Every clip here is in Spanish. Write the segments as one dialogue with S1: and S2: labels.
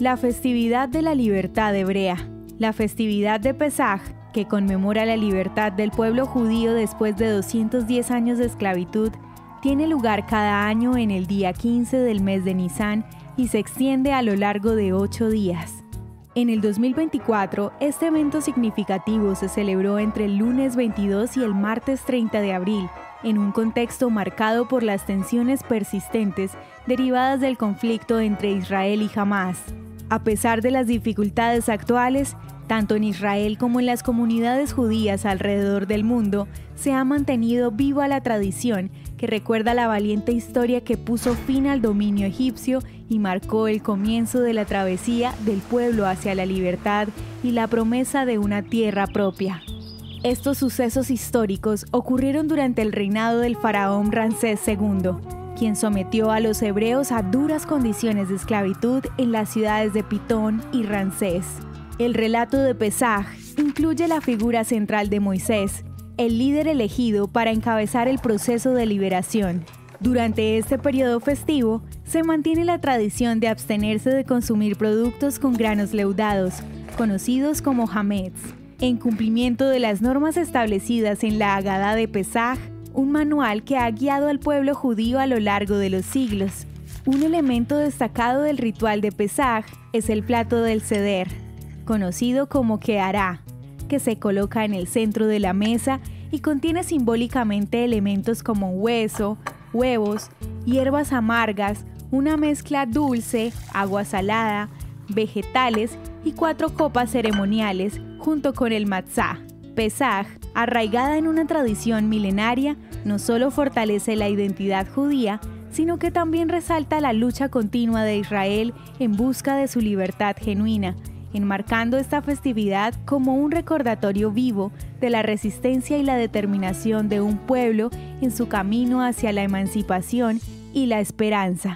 S1: La festividad de la libertad hebrea. La festividad de Pesaj, que conmemora la libertad del pueblo judío después de 210 años de esclavitud, tiene lugar cada año en el día 15 del mes de Nisán y se extiende a lo largo de 8 días. En el 2024, este evento significativo se celebró entre el lunes 22 y el martes 30 de abril, en un contexto marcado por las tensiones persistentes derivadas del conflicto entre Israel y Hamás. A pesar de las dificultades actuales, tanto en Israel como en las comunidades judías alrededor del mundo, se ha mantenido viva la tradición que recuerda la valiente historia que puso fin al dominio egipcio y marcó el comienzo de la travesía del pueblo hacia la libertad y la promesa de una tierra propia. Estos sucesos históricos ocurrieron durante el reinado del faraón Ramsés II, quien sometió a los hebreos a duras condiciones de esclavitud en las ciudades de Pitón y Ramsés. El relato de Pesaj incluye la figura central de Moisés, el líder elegido para encabezar el proceso de liberación. Durante este periodo festivo, se mantiene la tradición de abstenerse de consumir productos con granos leudados, conocidos como hametz, en cumplimiento de las normas establecidas en la Agadá de Pesaj, un manual que ha guiado al pueblo judío a lo largo de los siglos. Un elemento destacado del ritual de Pesaj es el plato del Seder, conocido como Kehará, que se coloca en el centro de la mesa y contiene simbólicamente elementos como hueso, huevos, hierbas amargas, una mezcla dulce, agua salada, vegetales y 4 copas ceremoniales junto con el matzá. Pesaj, arraigada en una tradición milenaria, no solo fortalece la identidad judía, sino que también resalta la lucha continua de Israel en busca de su libertad genuina, enmarcando esta festividad como un recordatorio vivo de la resistencia y la determinación de un pueblo en su camino hacia la emancipación y la esperanza.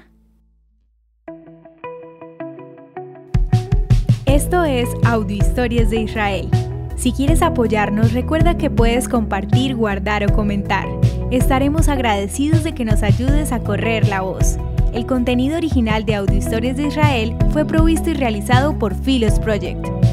S1: Esto es Audio Historias de Israel. Si quieres apoyarnos, recuerda que puedes compartir, guardar o comentar. Estaremos agradecidos de que nos ayudes a correr la voz. El contenido original de Audio Historias de Israel fue provisto y realizado por Philos Project.